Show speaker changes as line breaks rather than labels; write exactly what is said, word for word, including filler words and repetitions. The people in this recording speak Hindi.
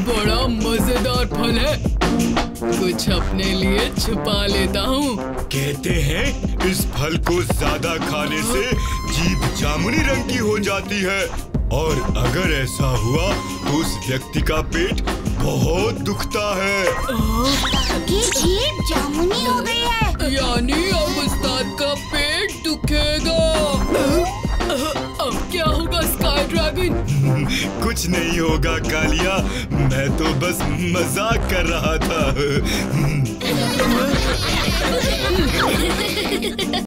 बड़ा मजेदार फल है, कुछ अपने लिए छुपा लेता हूँ।
कहते हैं इस फल को ज्यादा खाने से जीभ जामुनी रंग की हो जाती है, और अगर ऐसा हुआ तो उस व्यक्ति का पेट बहुत दुखता है।
ये जीभ जामुनी हो गई है।
यानी अब उस्ताद का पेट दुखेगा। अब क्या होगा स्काई ड्रैगन?
कुछ नहीं होगा कालिया, मैं तो बस मजाक कर रहा था।